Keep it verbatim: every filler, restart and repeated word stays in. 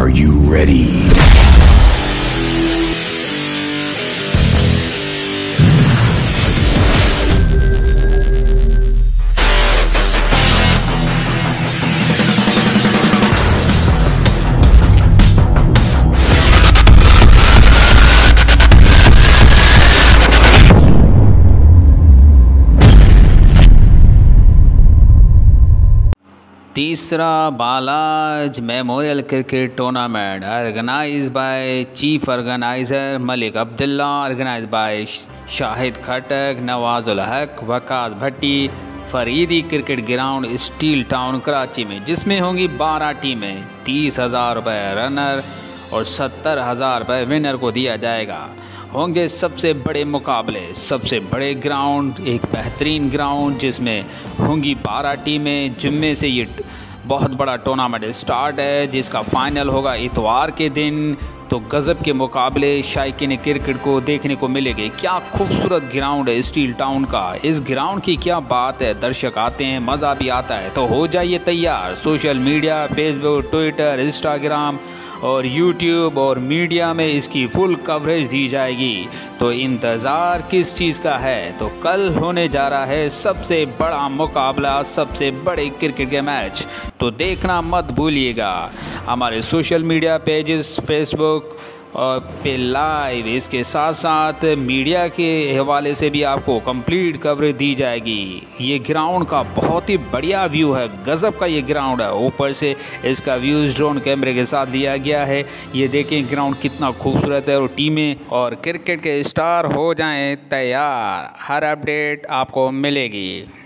Are you ready? तीसरा Balaj memorial cricket tournament organise by chief organiser Malik Abdullah, organise by Shahid Khattak, Nawazul Haq, Waqas Bhatti, Faridi cricket ground Steel Town Karachi में, जिसमें होंगी बारह टीमें। तीस हज़ार रुपये रनर और सत्तर हज़ार रुपये विनर को दिया जाएगा। होंगे सबसे बड़े मुकाबले, सबसे बड़े ग्राउंड, एक बेहतरीन ग्राउंड जिसमें होंगी बारह टीमें, जिनमें से ये बहुत बड़ा टूर्नामेंट स्टार्ट है, जिसका फाइनल होगा इतवार के दिन। तो गज़ब के मुकाबले शायकीन क्रिकेट को देखने को मिलेंगे। क्या खूबसूरत ग्राउंड है स्टील टाउन का। इस ग्राउंड की क्या बात है, दर्शक आते हैं, मज़ा भी आता है। तो हो जाइए तैयार। Social media, Facebook, Twitter, Instagram और यूट्यूब और मीडिया में इसकी फुल कवरेज दी जाएगी। तो इंतज़ार किस चीज़ का है। तो कल होने जा रहा है सबसे बड़ा मुकाबला, सबसे बड़े क्रिकेट के मैच। तो देखना मत भूलिएगा। हमारे सोशल मीडिया पेजेस, फेसबुक और पे लाइव, इसके साथ साथ मीडिया के हवाले से भी आपको कंप्लीट कवरेज दी जाएगी। ये ग्राउंड का बहुत ही बढ़िया व्यू है, गज़ब का ये ग्राउंड है। ऊपर से इसका व्यूज़ ड्रोन कैमरे के साथ लिया गया है। ये देखें ग्राउंड कितना खूबसूरत है। और टीमें और क्रिकेट के स्टार हो जाएं तैयार। हर अपडेट आपको मिलेगी।